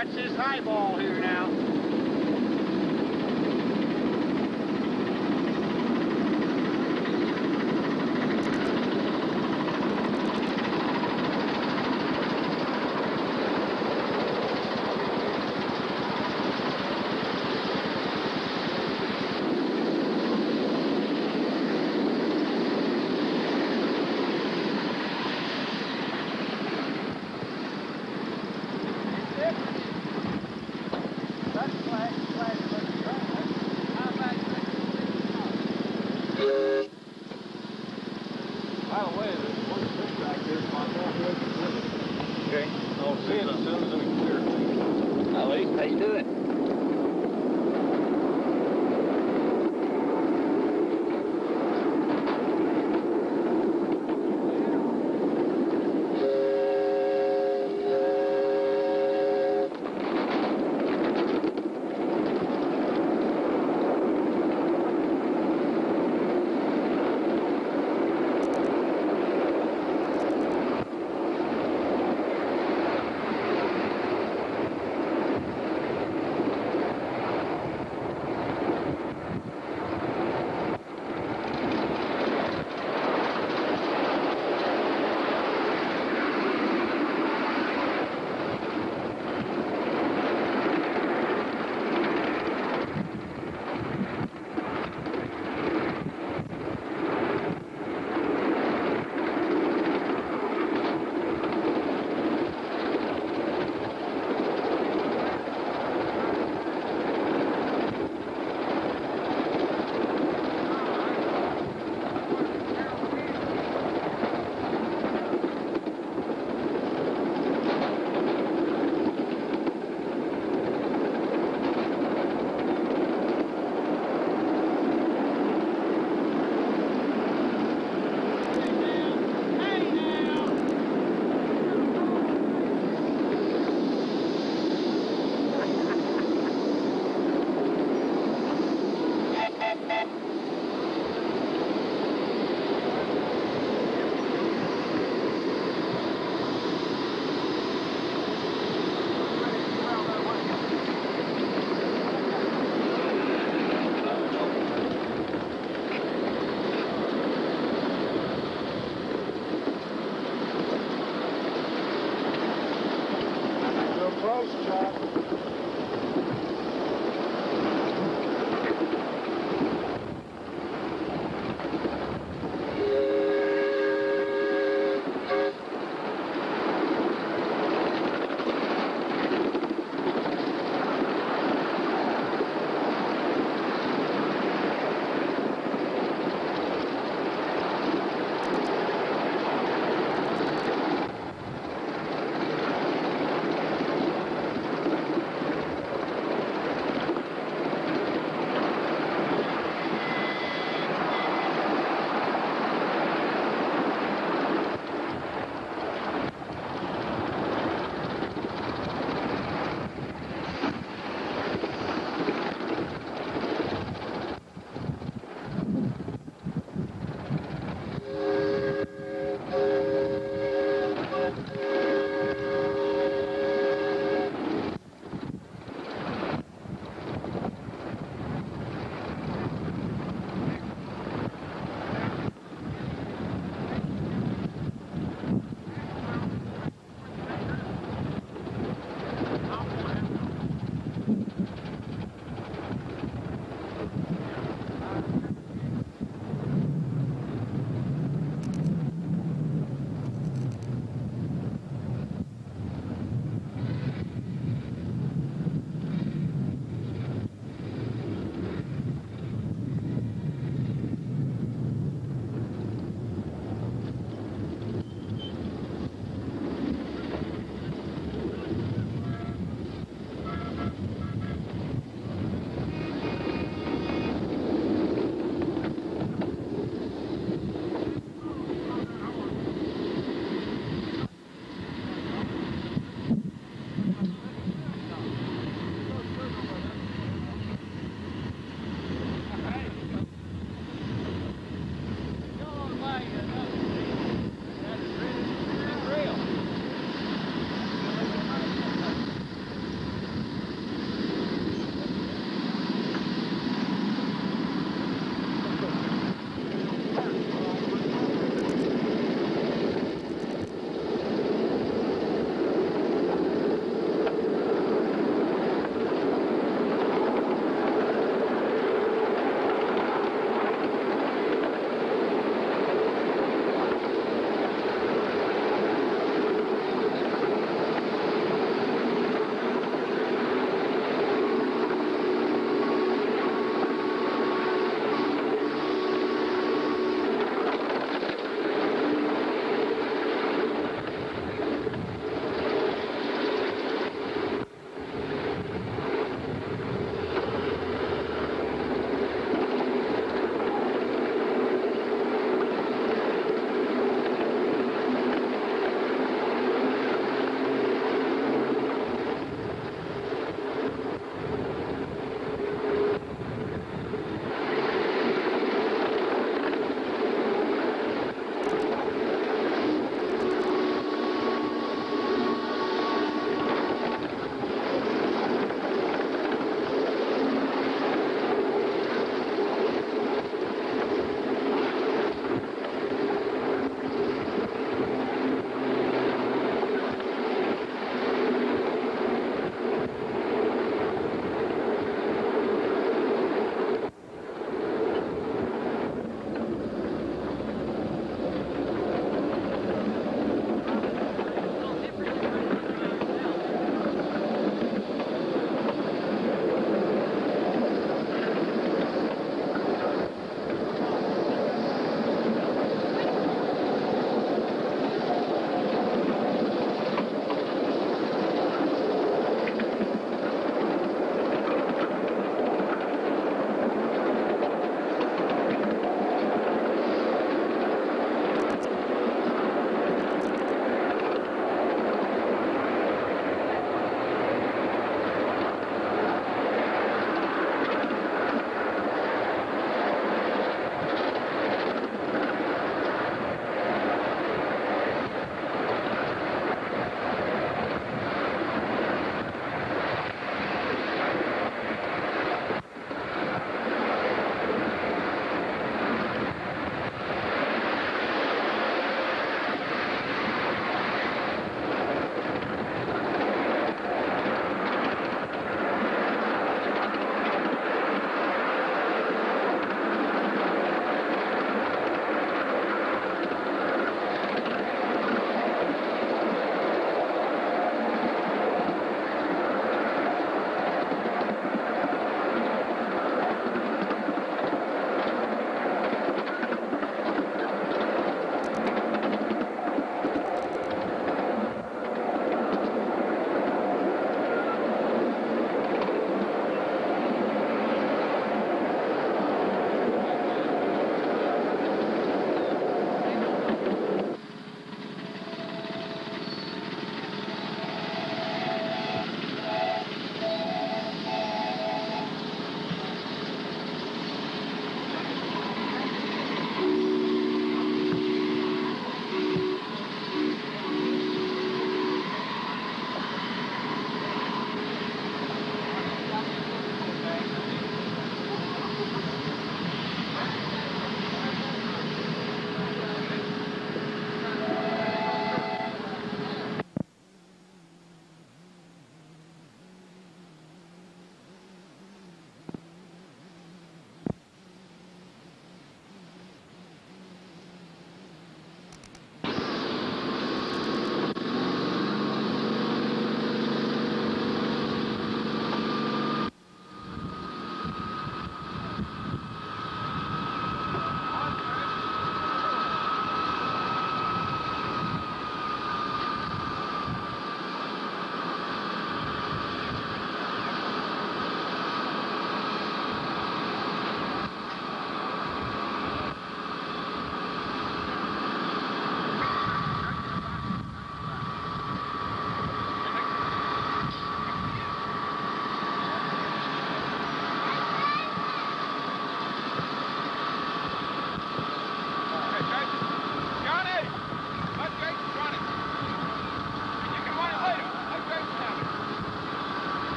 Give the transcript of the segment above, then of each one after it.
Watch this highball here now.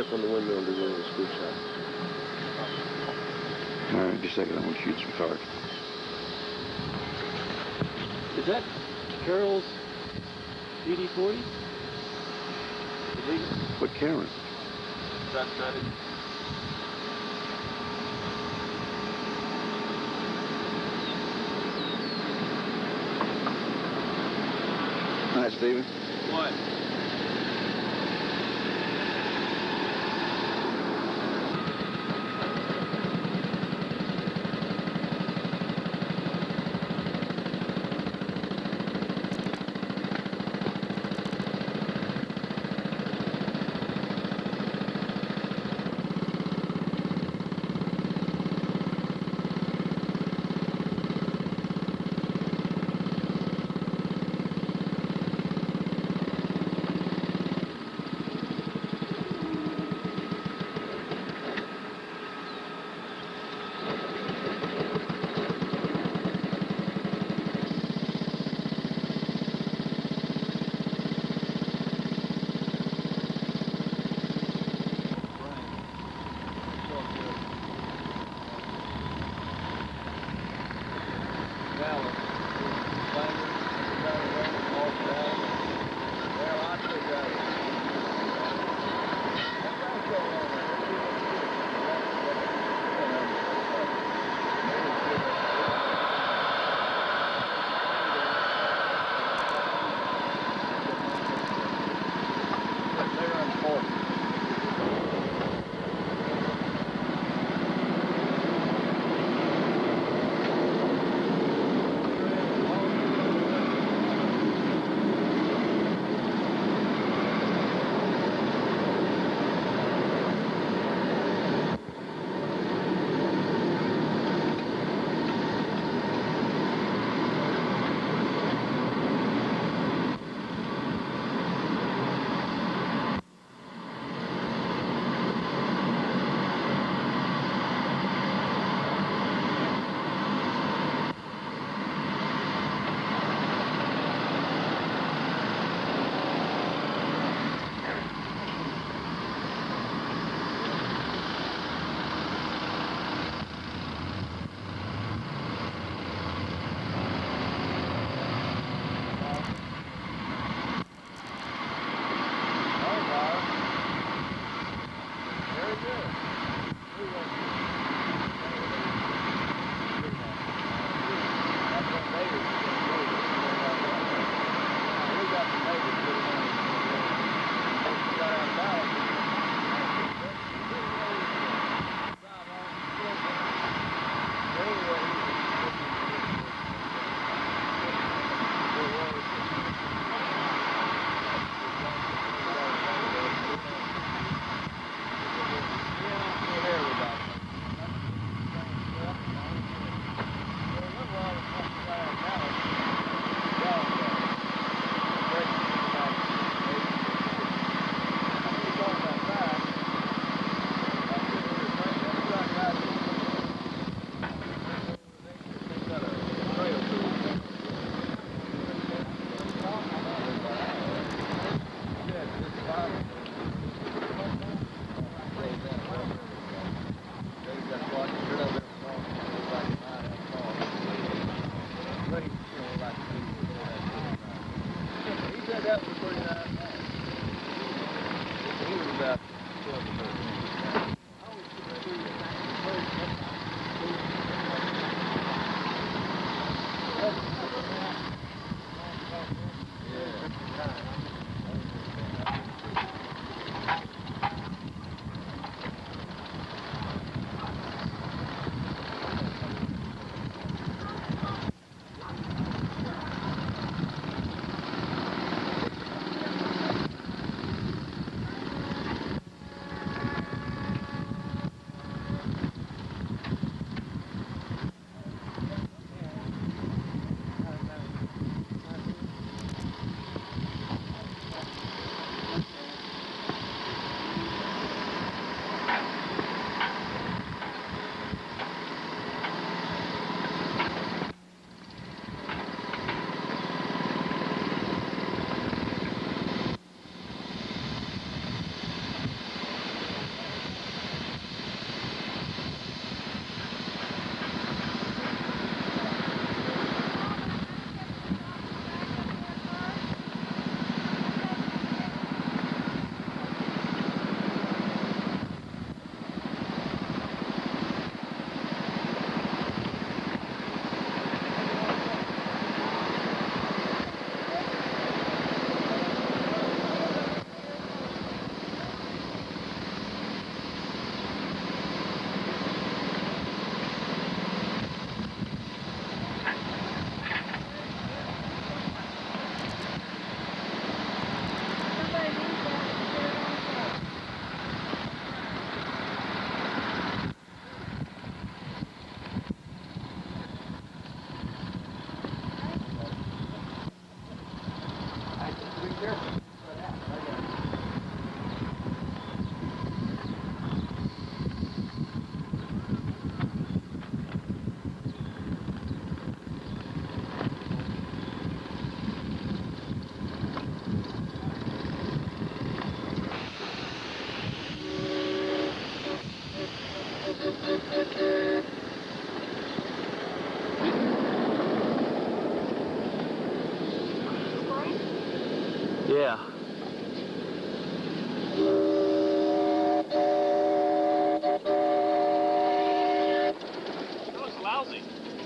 up on the windmill and do one of the scoop shots. All right, just a second. I'm going to shoot some cards. Is that Carroll's DD-40? What camera? That's not it. Hi, Stephen. What?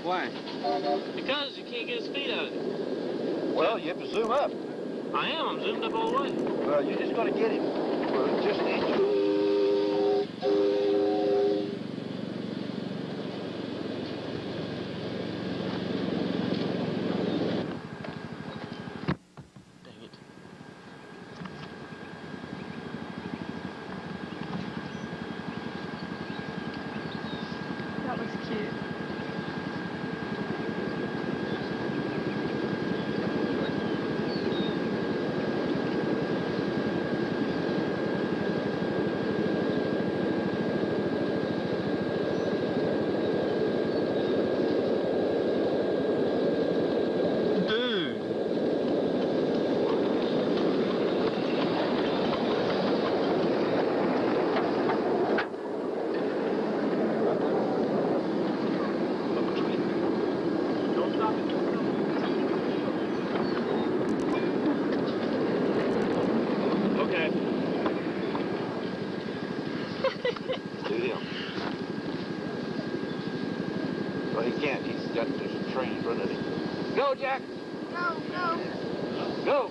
Why? Because you can't get his feet out of it. Well, you have to zoom up. I am. I'm zoomed up all the way. Well, you're just going to get him for just an inch. Dang it. That was cute. Dude. Don't stop it. Okay. Do him. Well, he can't. There's a train in front of him. Go, Jack. Go, go. Go.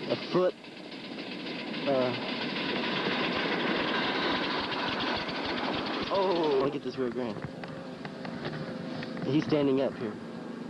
a foot. Oh, I want to get this rear grand. He's standing up here.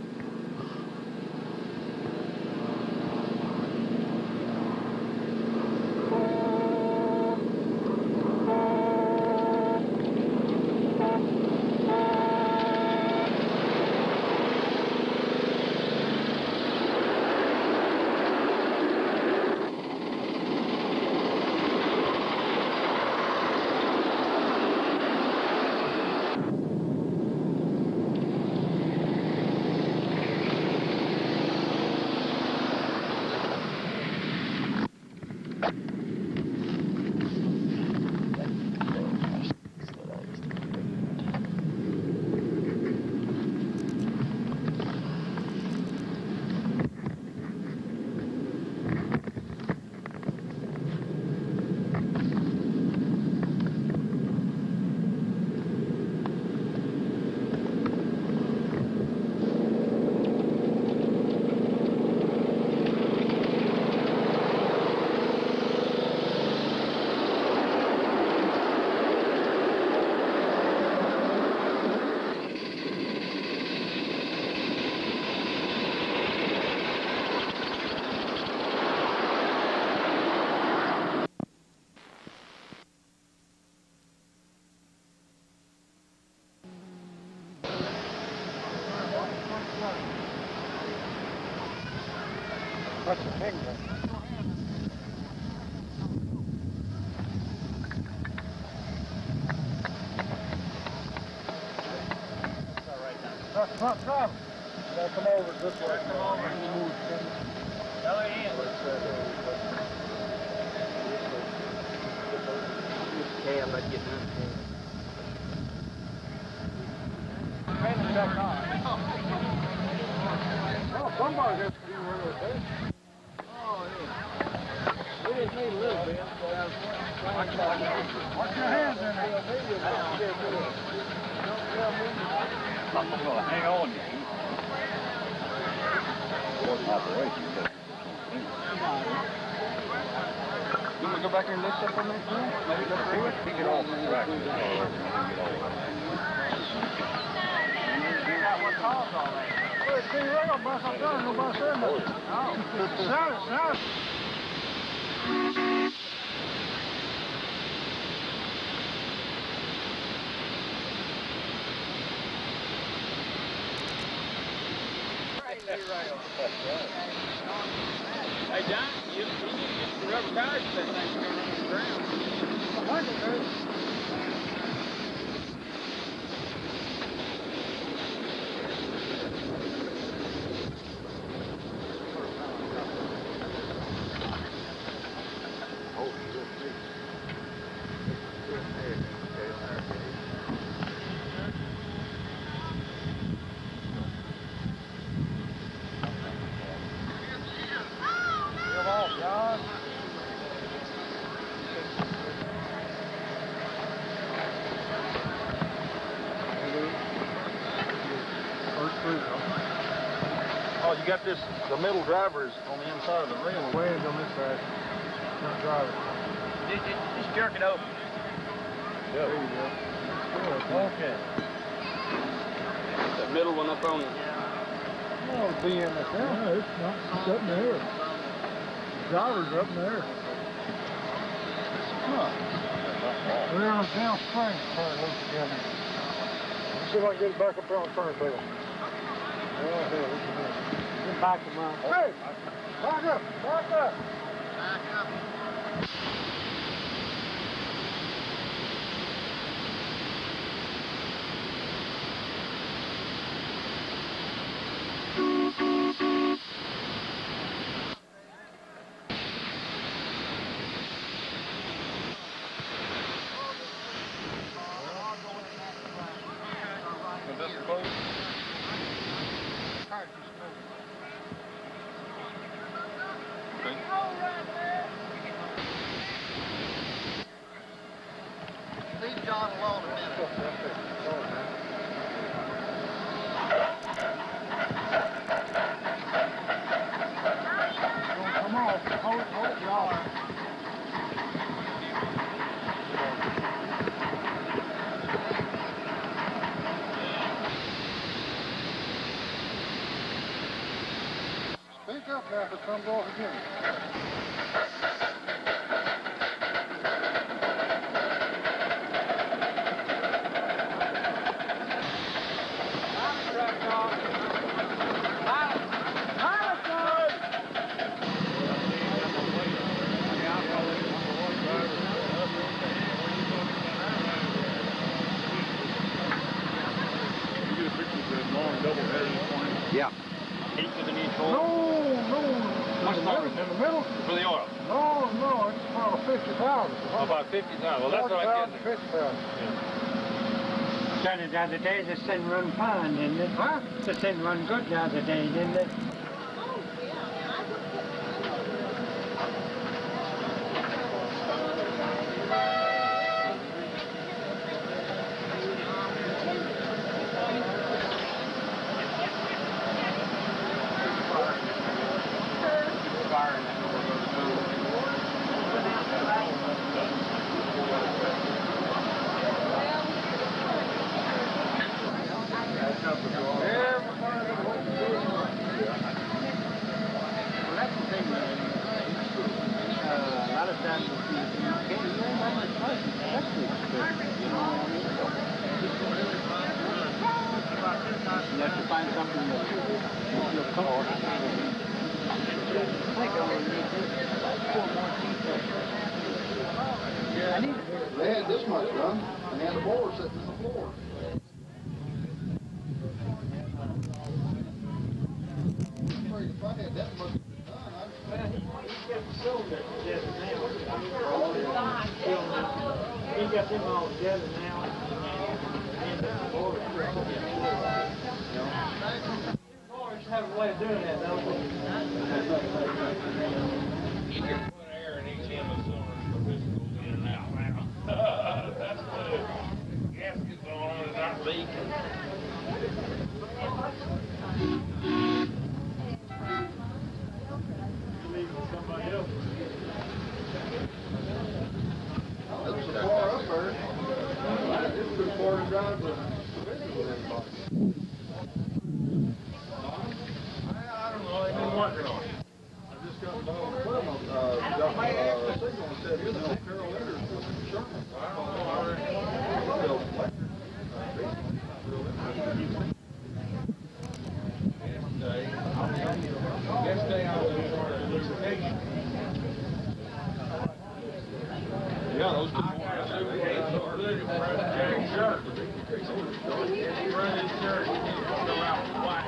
What's the thing then? Front driver. Now come over this way. Come over. Other hand. Cam, I'd get none. Trailing back on. Oh, somebody has to be one of those. Oh, yeah. We just need a little bit. Watch your hands in there. Hang on. You want to go back there and lift up on that thing? Maybe go through it? Pick it off the track. What caused all that? Well, it's been real, bust up there, nobody said nothing. No. Sound it. Hey, John, you need to get some rubber tires for that thing to go on the ground. Oh, you got this, the middle driver is on the inside of the rim. The wind's on this side. Front driver. Just jerk it over. There you go. Okay. That middle one up on the... Oh, it's being the front. No, it's not. It's up in the air. The driver's up in the air. Huh. We're on a downstream. Turn loose together. Let's see if I can get it back up there on the turntable. Get back to mine. Hey! Back up! Back up! Back up! Leave John alone a minute. Come on. Speak up now if it comes off again. Yeah. No. In the middle? For the oil? No, it's about 50,000. About 50,000. Well, that's what I get. 50,000. Done it the other day, the sun run fine, didn't it? Huh? The sun run good the other day, didn't it? Unless you find something that you'll come on. I think I will need 4 more details. They had this much done, and they had the board sitting on the floor. If I had that much done, He got them all together now. Have a way of doing that, though. You can put air in each end of the cylinder so this goes in and out now. That's good. Gasket's on and not leaking. Somebody else. It's so far up there. It's too far to drive to They've been working on it. I just got the signal and said, you know, Carroll Enders was in Sherman. Next day I was in lubrication. Yeah, those two boys, they were good at running Jack's shirt. Run his shirt, he needs to go out and white.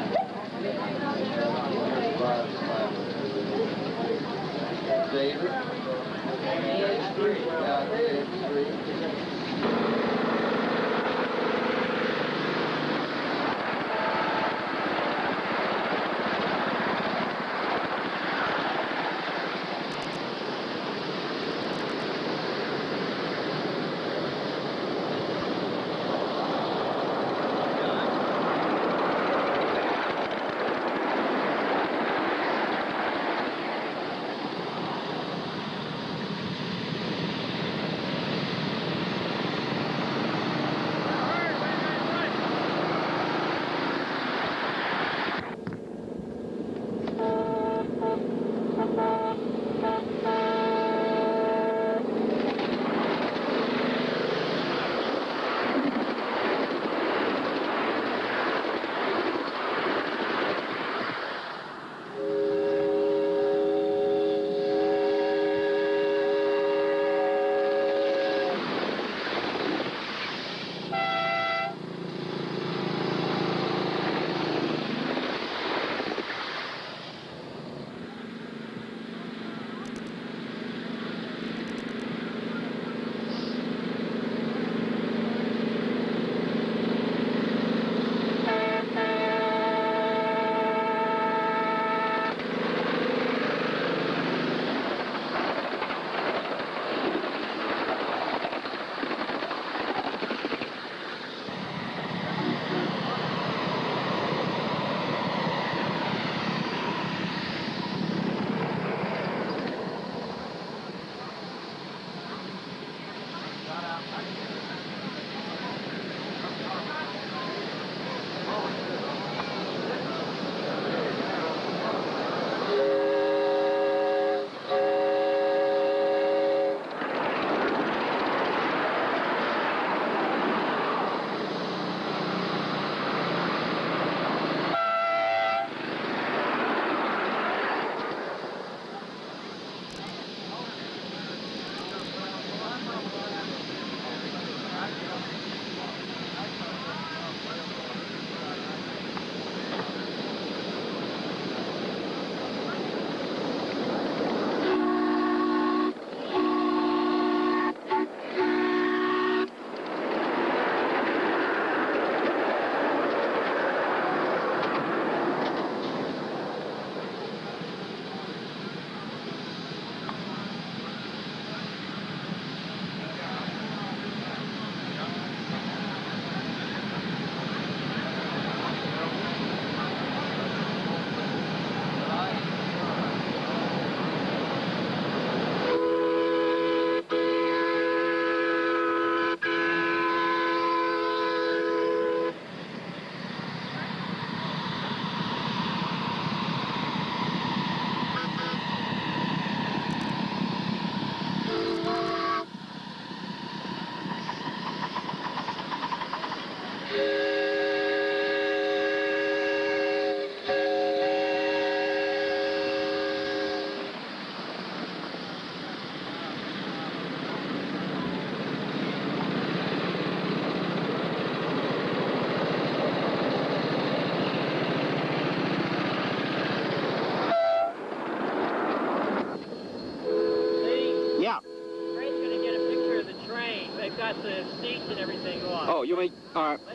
David. Oh, you mean, all right.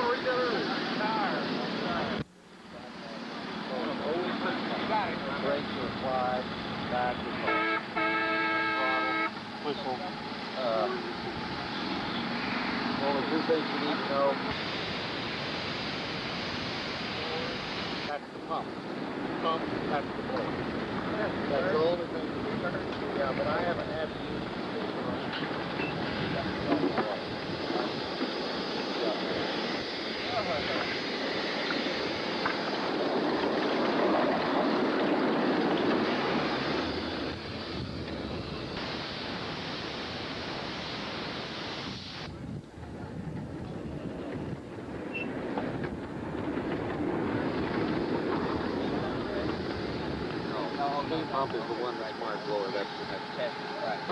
to read that earlier. Tire. Brakes are applied, back is throttle, whistle. Only two things you need to know. That's the pump. Pump, that's the brake. That's the only thing you need to know. Yeah, but I haven't had to use the pump is the one that requires lower. That's test. Right.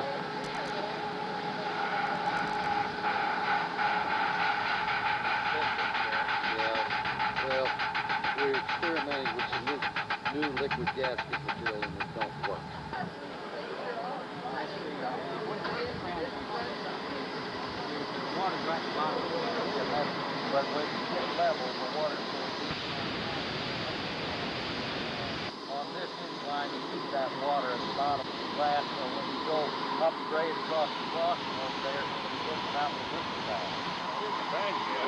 Yeah. Well, we're experimenting with some new liquid gasket material and it don't work. But when you get level, the water's going to be on this incline, you keep that water at the bottom of the glass, so when you go upgrade across the crossing over there, you get it out with this valve. Thank you.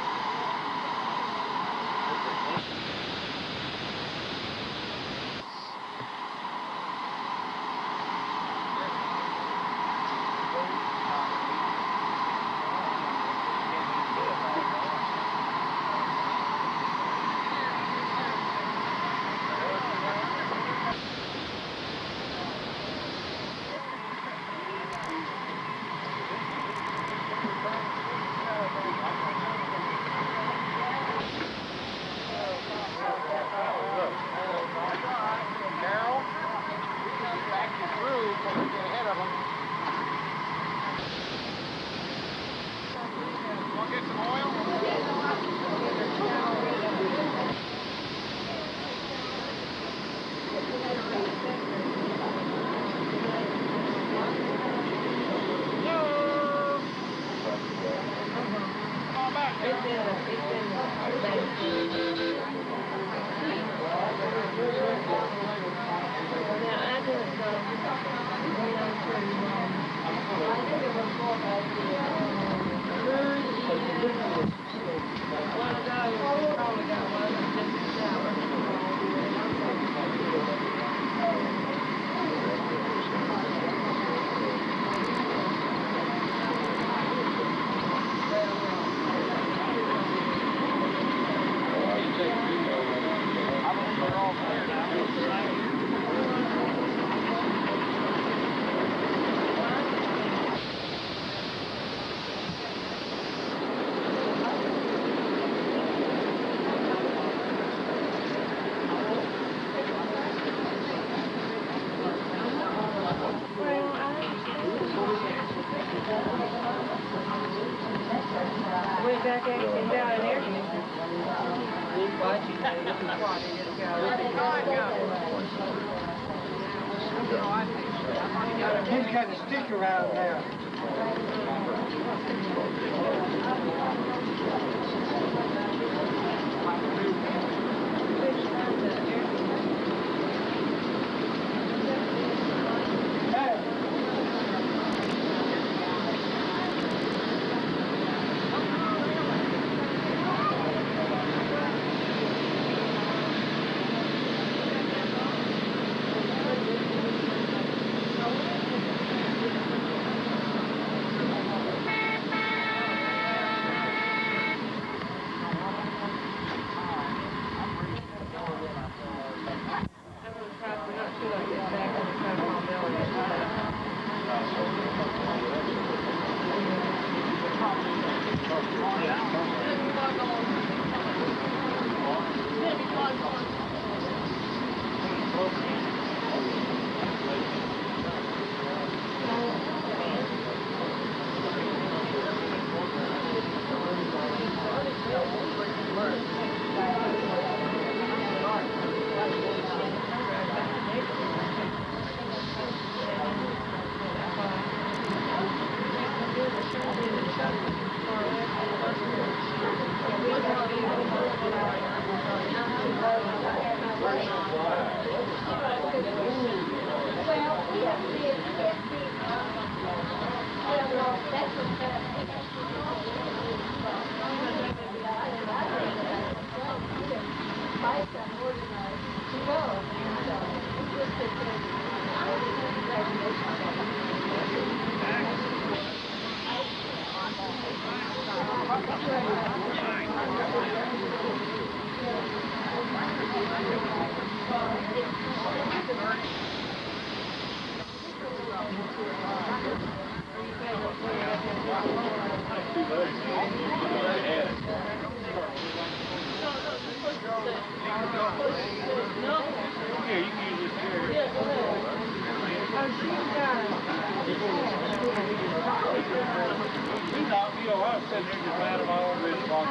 Carroll, back you through, so you get ahead of them. Want to get some oil? Come on back, He's got a stick around there. I'm sitting here just mad at my own vision box.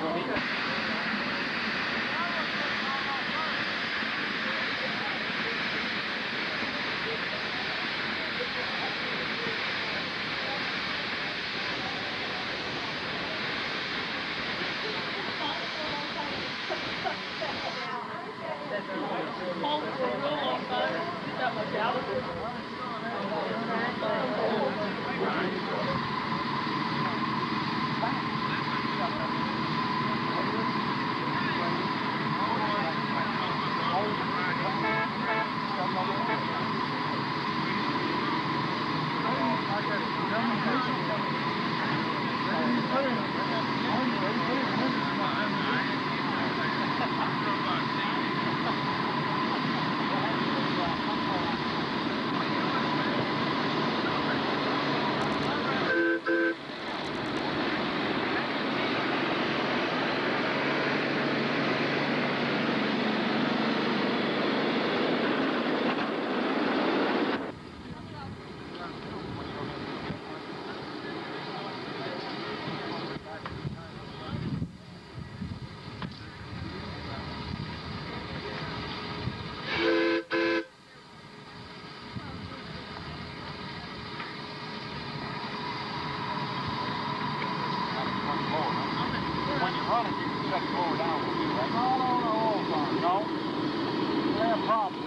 When you run it, you can set the mower down with you, right? No. They have problems.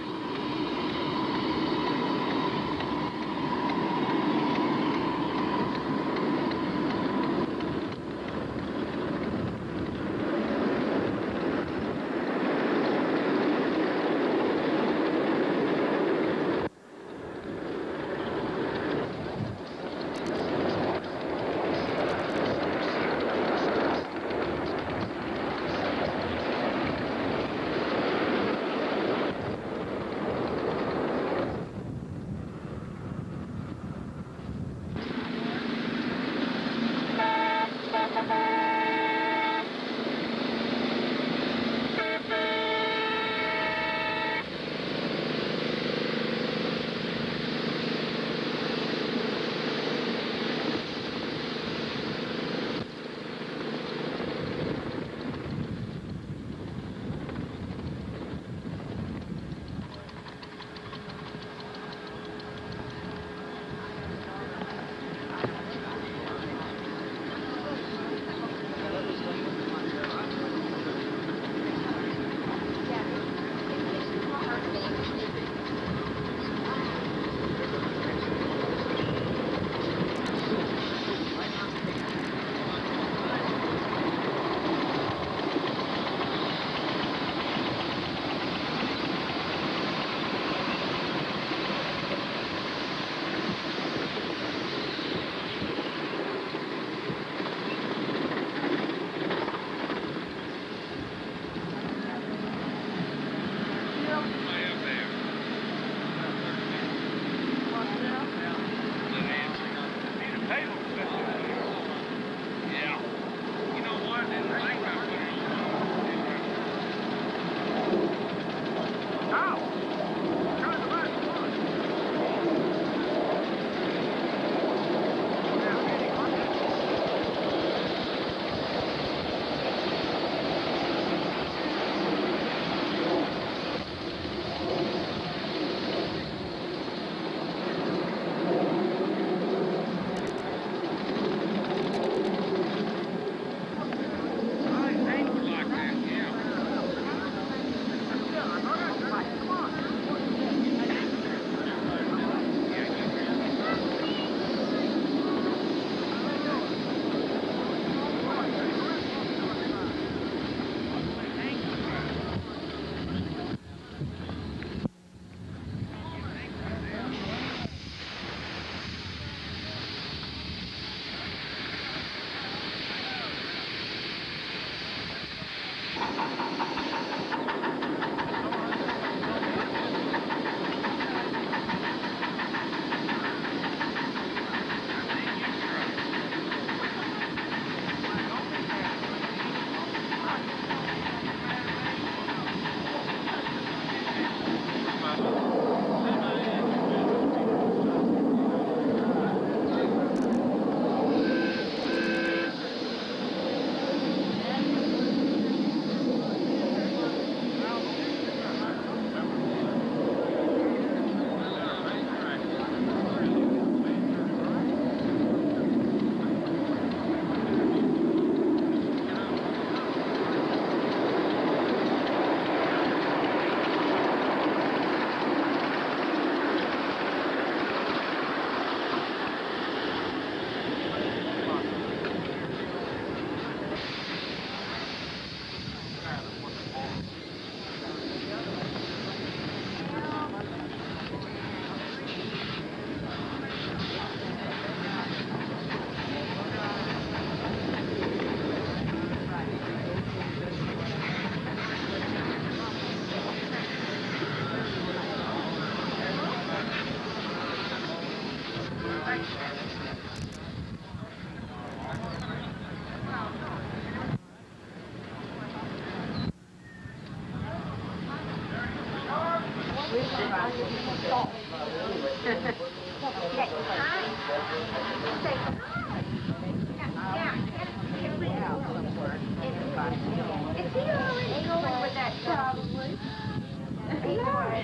Is he already going with that probably? Yeah.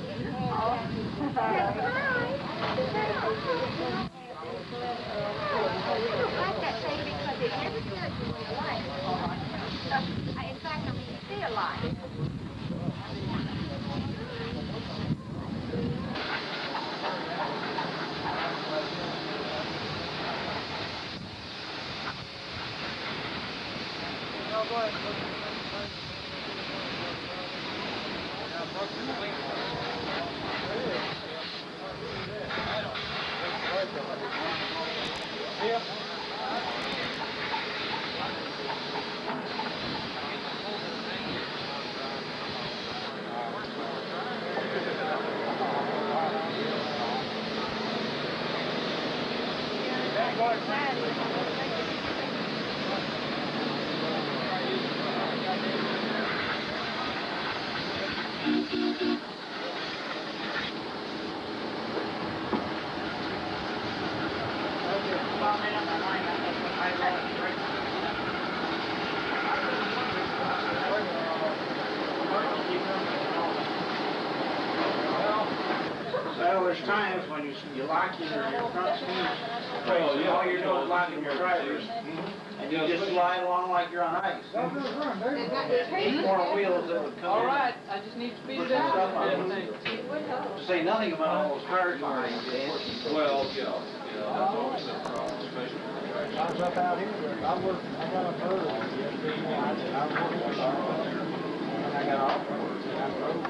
I don't like that thing because it never tells you when you're alive. In fact, I mean, you stay alive. Well, there's times when you lock your front speed, all you're doing is locking your drivers, and you just slide along like you're on ice. Four wheels that would come in. All right, I just need to speed it up. To say nothing about all those cars behind you. Well, yeah, that's always a problem, especially I was up out here, I got a bird yesterday morning, I worked with her, and I got off work, and I drove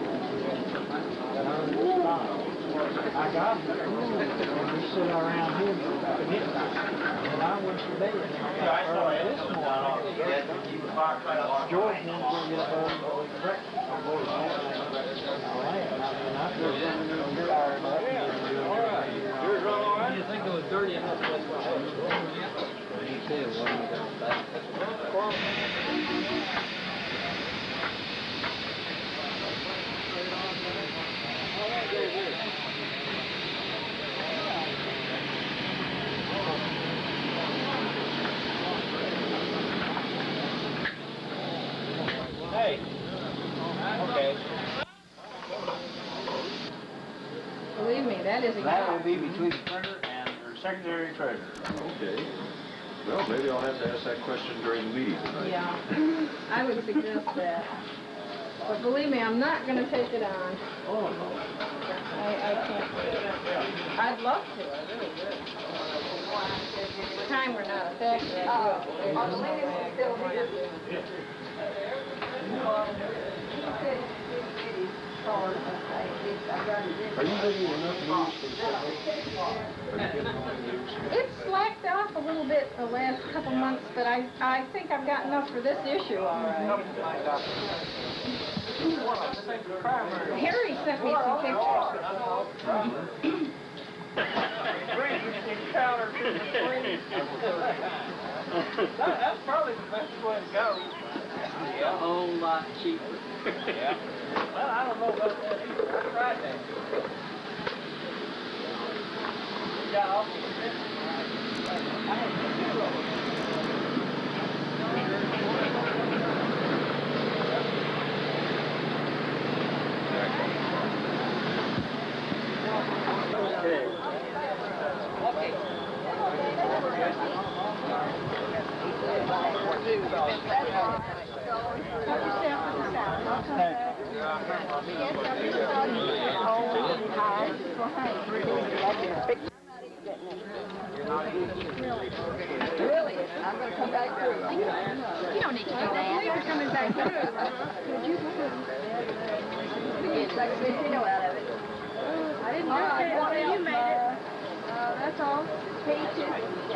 I got there, and we sit around here about midnight, and I went to bed, early this morning, Jordan didn't get up early for breakfast, I go to and I feel tired of it. Yours run all right? You think it was dirty enough? He said it wasn't that bad. Hey. Okay. Believe me, that is a That will be between the printer and her secretary treasurer. Okay. Well, maybe I'll have to ask that question during the meeting tonight. Yeah, I would suggest that. But believe me, I'm not going to take it on. Oh, no. I can't. I'd love to. It's time we're not a factory. Are you getting enough news for the Are you getting enough news? It's slacked off a little bit the last couple months, but I think I've got enough for this issue, all right. Harry sent me some pictures. That's probably the best way to go. A whole lot cheaper. Yeah. Well, I don't know about that either. I tried that. We got off the I had 2 of them. Really? I'm going to come back through. You don't need to do that. You're coming back through. Would you? Get like a video out of it. I didn't know that. You made it. That's all. Peaches.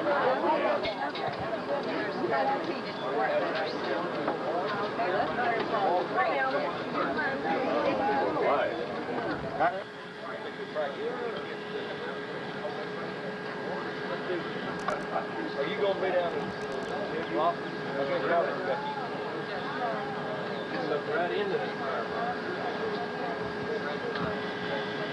Are you going to be down in his office? I guess y'all have got you. Look right into it.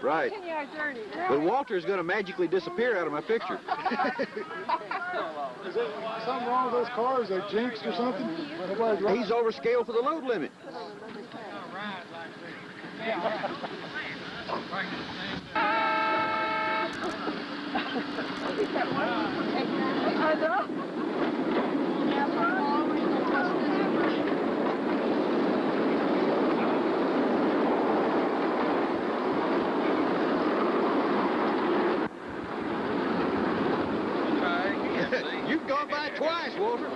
Right. Continue our journey. But Walter's going to magically disappear out of my picture. Is there something wrong with those cars? They jinxed or something? Nobody's right. He's over scale for the load limit. I know. You've gone by it twice, Walter.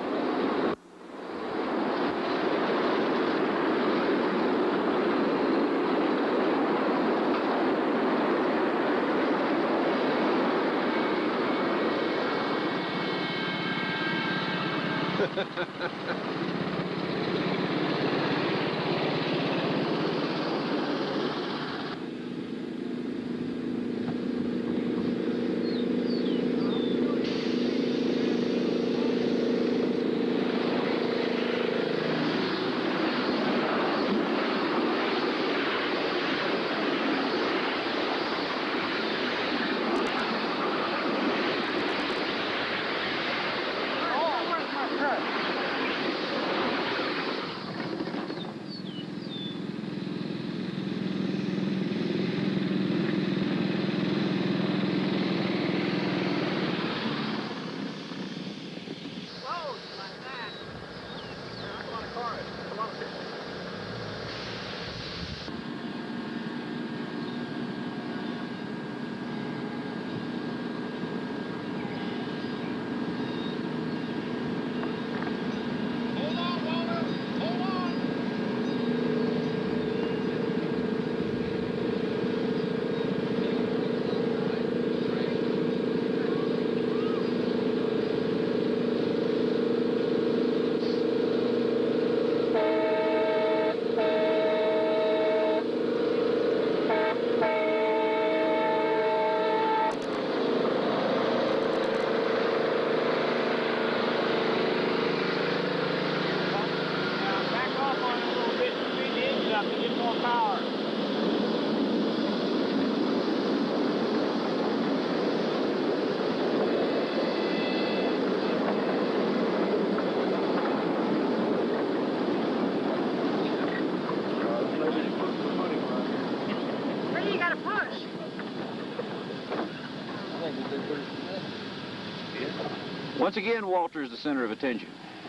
Once again, Walter is the center of attention.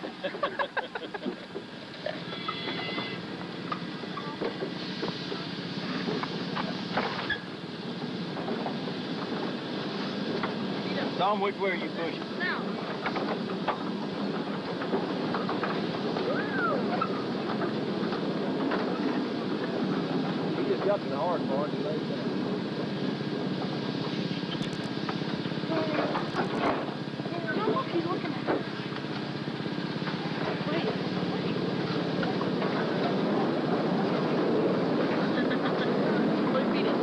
Tom, which way are you pushing? He just got to the hard part and laid down. He's looking at us. Wait. Beat it.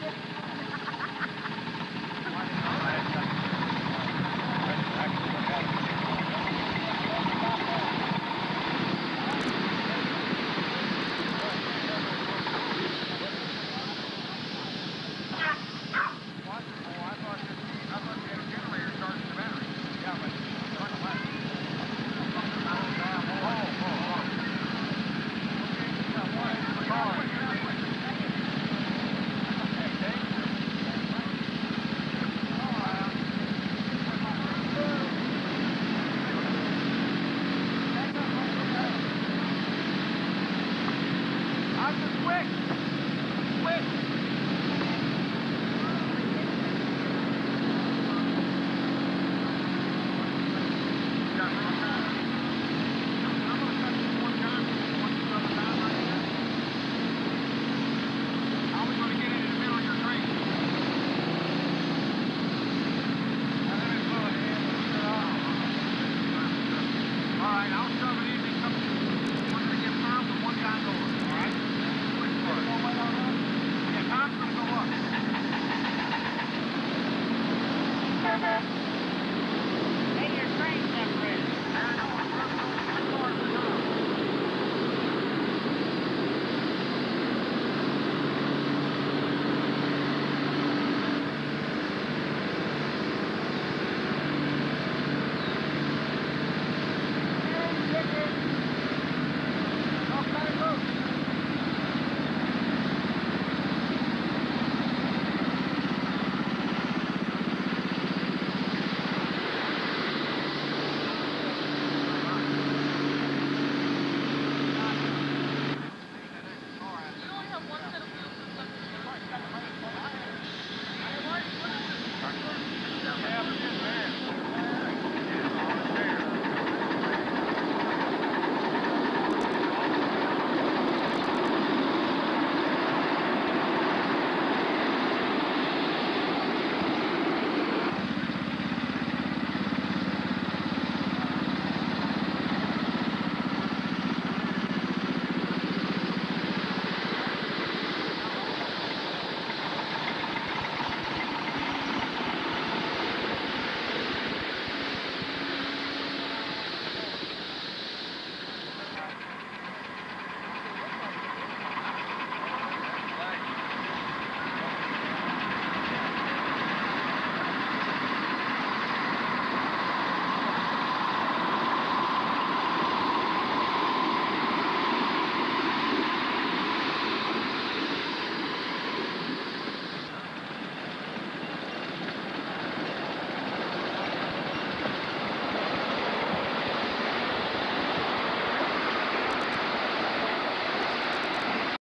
Yeah.